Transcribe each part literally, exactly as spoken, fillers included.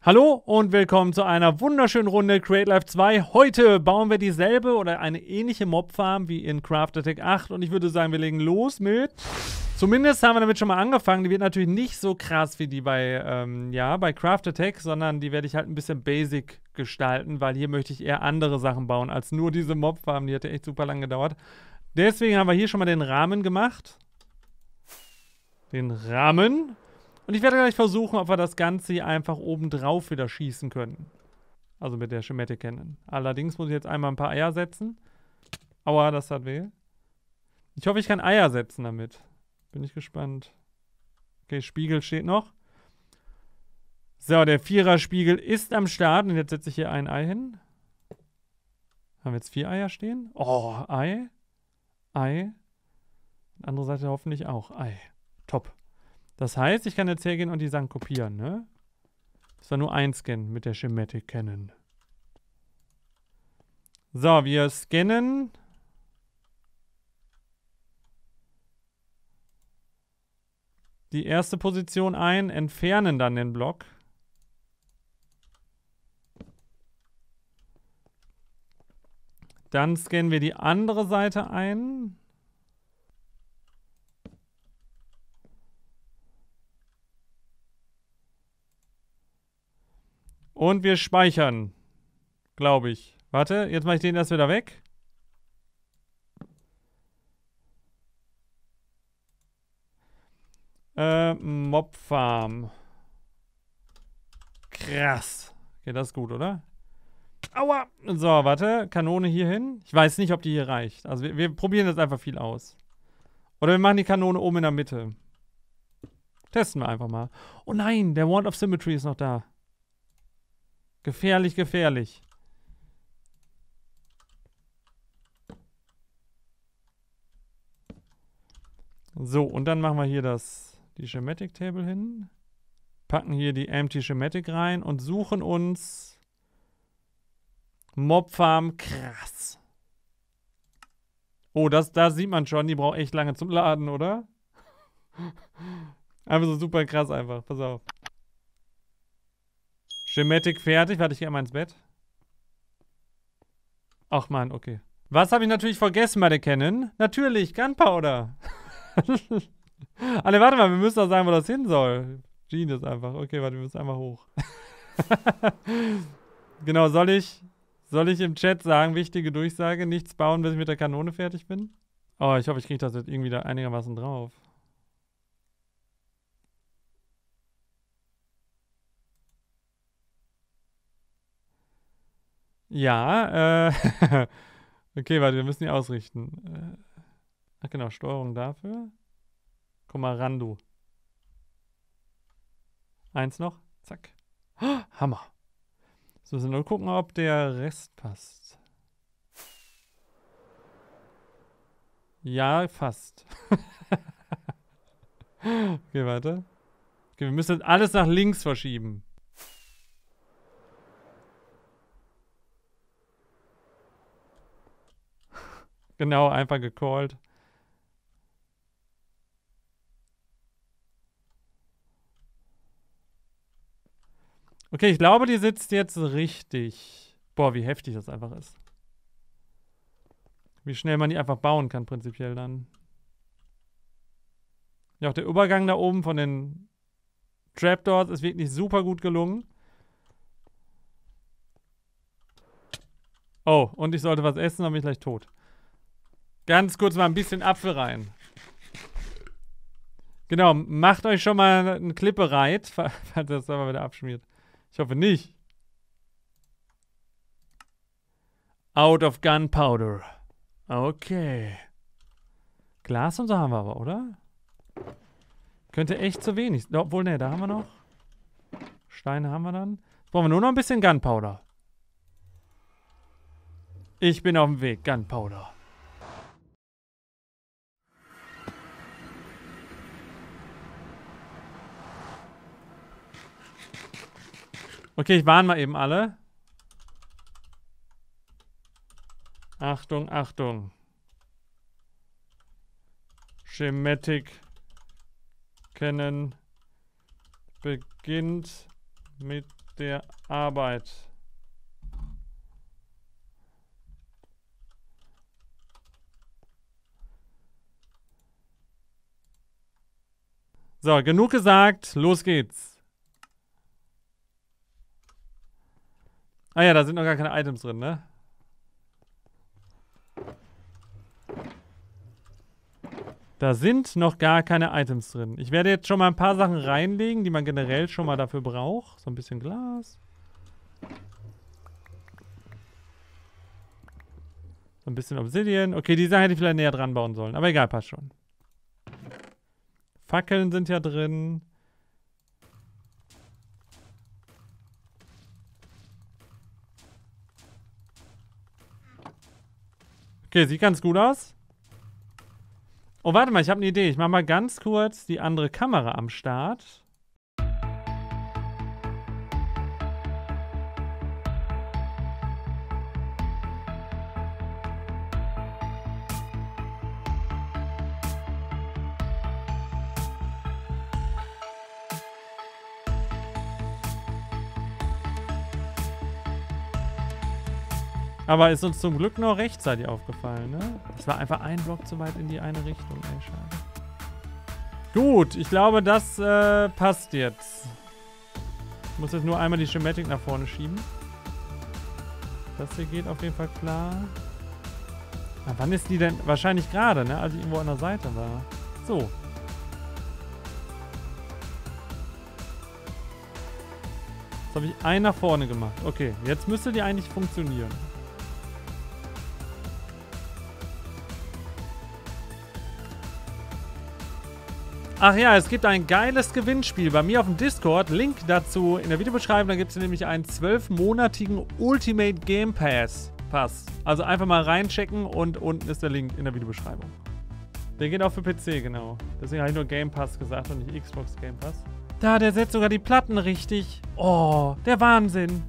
Hallo und willkommen zu einer wunderschönen Runde Create Life zwei. Heute bauen wir dieselbe oder eine ähnliche Mobfarm wie in Craft Attack acht und ich würde sagen, wir legen los mit... Zumindest haben wir damit schon mal angefangen. Die wird natürlich nicht so krass wie die bei, ähm, ja, bei Craft Attack, sondern die werde ich halt ein bisschen basic gestalten, weil hier möchte ich eher andere Sachen bauen als nur diese Mobfarm. Die hat ja echt super lang gedauert. Deswegen haben wir hier schon mal den Rahmen gemacht. Den Rahmen. Und ich werde gleich versuchen, ob wir das Ganze hier einfach oben drauf wieder schießen können. Also mit der Schematic Cannon. Allerdings muss ich jetzt einmal ein paar Eier setzen. Aua, das hat weh. Ich hoffe, ich kann Eier setzen damit. Bin ich gespannt. Okay, Spiegel steht noch. So, der Vierer-Spiegel ist am Start. Und jetzt setze ich hier ein Ei hin. Haben wir jetzt vier Eier stehen? Oh, Ei. Ei. Andere Seite hoffentlich auch. Ei. Top. Das heißt, ich kann jetzt hergehen und die Sachen kopieren, ne? Das war nur ein Scan mit der Schematic Cannon. So, wir scannen. Die erste Position ein, entfernen dann den Block. Dann scannen wir die andere Seite ein. Und wir speichern. Glaube ich. Warte, jetzt mache ich den erst wieder weg. Äh, Mobfarm. Krass. Okay, das ist gut, oder? Aua! So, warte. Kanone hier hin. Ich weiß nicht, ob die hier reicht. Also wir, wir probieren jetzt einfach viel aus. Oder wir machen die Kanone oben in der Mitte. Testen wir einfach mal. Oh nein, der Wand of Symmetry ist noch da. Gefährlich, gefährlich. So, und dann machen wir hier das, die Schematic Table hin. Packen hier die Empty Schematic rein und suchen uns Mobfarm. Krass. Oh, das, da sieht man schon, die braucht echt lange zum Laden, oder? Einfach so super krass einfach. Pass auf. Schematic fertig. Warte, ich gehe mal ins Bett. Ach man, okay. Was habe ich natürlich vergessen bei der Cannon? Natürlich, Gunpowder. Alle, warte mal, wir müssen doch sagen, wo das hin soll. Genius einfach. Okay, warte, wir müssen einmal hoch. Genau, soll ich, soll ich im Chat sagen, wichtige Durchsage, nichts bauen, bis ich mit der Kanone fertig bin? Oh, ich hoffe, ich kriege das jetzt irgendwie da einigermaßen drauf. Ja, äh... okay, warte, wir müssen die ausrichten. Ach genau, Steuerung dafür. Guck mal, ran, du. Eins noch. Zack. Oh, Hammer. So, müssen wir nur gucken, ob der Rest passt. Ja, fast. Okay, warte. Okay, wir müssen alles nach links verschieben. Genau, einfach gecallt. Okay, ich glaube, die sitzt jetzt richtig. Boah, wie heftig das einfach ist. Wie schnell man die einfach bauen kann, prinzipiell dann. Ja, auch der Übergang da oben von den Trapdoors ist wirklich super gut gelungen. Oh, und ich sollte was essen, dann bin ich gleich tot. Ganz kurz mal ein bisschen Apfel rein. Genau, macht euch schon mal einen Clip bereit, falls das aber wieder abschmiert. Ich hoffe nicht. Out of Gunpowder. Okay. Glas und so haben wir aber, oder? Könnte echt zu wenig. Obwohl, ne, da haben wir noch. Steine haben wir dann. Jetzt brauchen wir nur noch ein bisschen Gunpowder. Ich bin auf dem Weg. Gunpowder. Okay, ich warne mal eben alle. Achtung, Achtung. Schematic Cannon beginnt mit der Arbeit. So, genug gesagt. Los geht's. Ah ja, da sind noch gar keine Items drin, ne? Da sind noch gar keine Items drin. Ich werde jetzt schon mal ein paar Sachen reinlegen, die man generell schon mal dafür braucht. So ein bisschen Glas. So ein bisschen Obsidian. Okay, die Sache hätte ich vielleicht näher dran bauen sollen. Aber egal, passt schon. Fackeln sind ja drin. Okay, sieht ganz gut aus. Oh, warte mal, ich habe eine Idee. Ich mache mal ganz kurz die andere Kamera am Start. Aber ist uns zum Glück noch rechtzeitig aufgefallen, ne? Das war einfach ein Block zu weit in die eine Richtung, ey, schade. Gut, ich glaube, das äh, passt jetzt. Ich muss jetzt nur einmal die Schematik nach vorne schieben. Das hier geht auf jeden Fall klar. Na, wann ist die denn? Wahrscheinlich gerade, ne? Als ich irgendwo an der Seite war. So. Jetzt habe ich einen nach vorne gemacht. Okay, jetzt müsste die eigentlich funktionieren. Ach ja, es gibt ein geiles Gewinnspiel bei mir auf dem Discord. Link dazu in der Videobeschreibung. Da gibt es nämlich einen zwölfmonatigen Ultimate Game Pass. Pass. Also einfach mal reinchecken und unten ist der Link in der Videobeschreibung. Der geht auch für P C, genau. Deswegen habe ich nur Game Pass gesagt und nicht Xbox Game Pass. Da, der setzt sogar die Platten richtig. Oh, der Wahnsinn.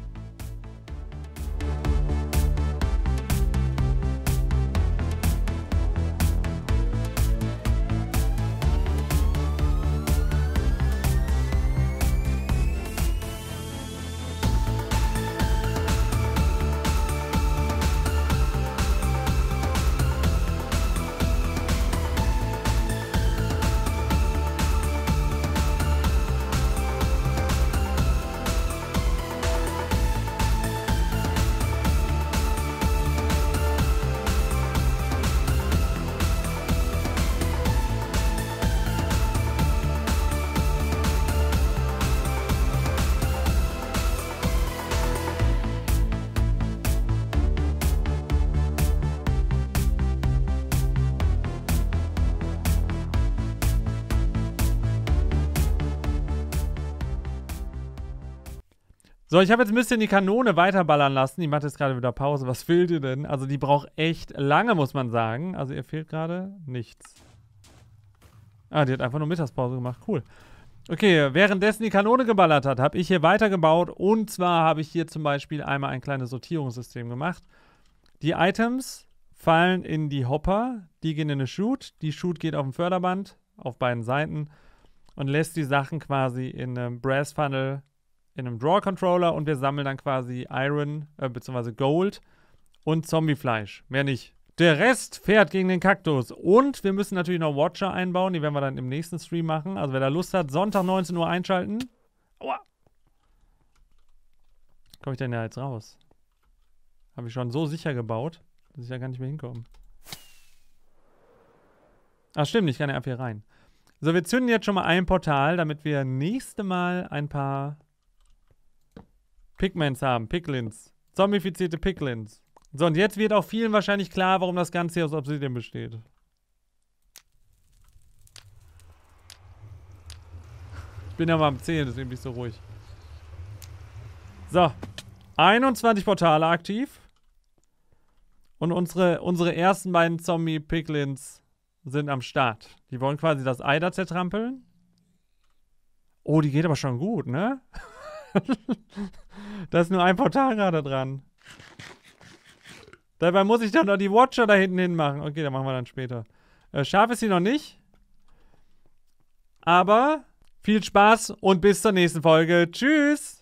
So, ich habe jetzt ein bisschen die Kanone weiterballern lassen. Die macht jetzt gerade wieder Pause. Was fehlt ihr denn? Also die braucht echt lange, muss man sagen. Also ihr fehlt gerade nichts. Ah, die hat einfach nur Mittagspause gemacht. Cool. Okay, währenddessen die Kanone geballert hat, habe ich hier weitergebaut. Und zwar habe ich hier zum Beispiel einmal ein kleines Sortierungssystem gemacht. Die Items fallen in die Hopper. Die gehen in eine Chute. Die Chute geht auf ein Förderband auf beiden Seiten und lässt die Sachen quasi in einem Brass Funnel in einem Draw-Controller und wir sammeln dann quasi Iron, äh, beziehungsweise Gold und Zombiefleisch. Mehr nicht. Der Rest fährt gegen den Kaktus. Und wir müssen natürlich noch Watcher einbauen. Die werden wir dann im nächsten Stream machen. Also wer da Lust hat, Sonntag neunzehn Uhr einschalten. Aua! Komme ich denn ja jetzt raus? Habe ich schon so sicher gebaut, dass ich da gar nicht mehr hinkomme. Ach stimmt, ich kann ja ab hier rein. So, wir zünden jetzt schon mal ein Portal, damit wir nächste Mal ein paar Pigments haben, Piglins. Zombifizierte Piglins. So, und jetzt wird auch vielen wahrscheinlich klar, warum das Ganze hier aus Obsidian besteht. Ich bin ja mal am Zählen, deswegen bin ich so ruhig. So. einundzwanzig Portale aktiv. Und unsere, unsere ersten beiden Zombie-Piglins sind am Start. Die wollen quasi das Ei da zertrampeln. Oh, die geht aber schon gut, ne? Da ist nur ein Portal gerade dran. Dabei muss ich dann noch die Watcher da hinten hin machen. Okay, dann machen wir dann später. Äh, scharf ist sie noch nicht. Aber viel Spaß und bis zur nächsten Folge. Tschüss!